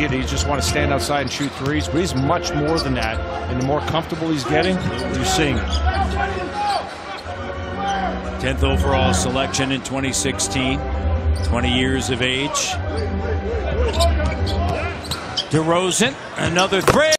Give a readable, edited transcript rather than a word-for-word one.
kid. He just want to stand outside and shoot threes, but he's much more than that. And the more comfortable he's getting, you're seeing it. 10th overall selection in 2016. 20 years of age. DeRozan, another three.